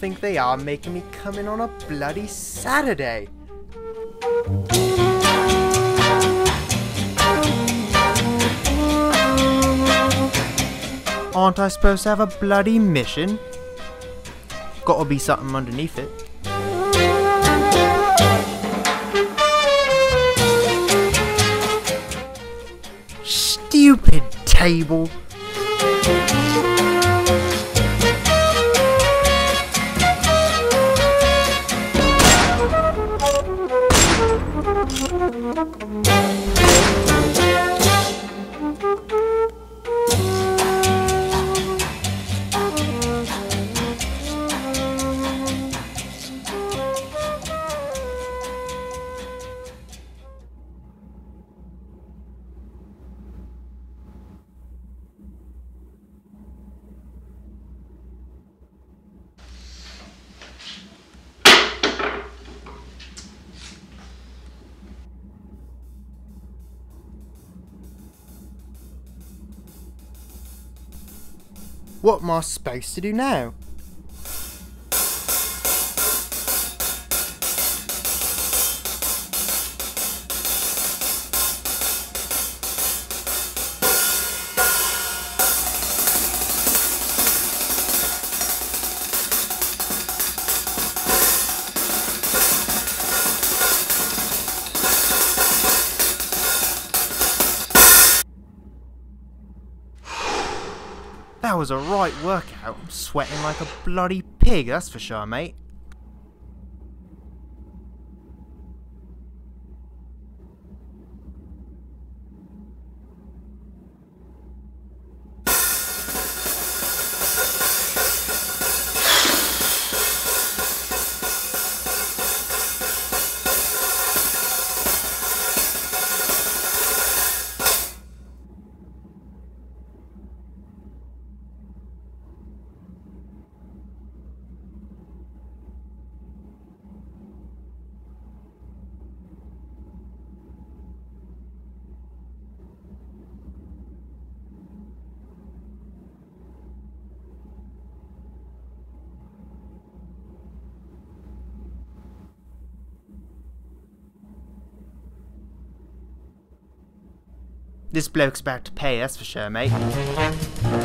think they are, making me come in on a bloody Saturday? Aren't I supposed to have a bloody mission? Gotta be something underneath it. Stupid table! What am I supposed to do now? That was a right workout. I'm sweating like a bloody pig, that's for sure, mate. This bloke's about to pay, that's for sure, mate.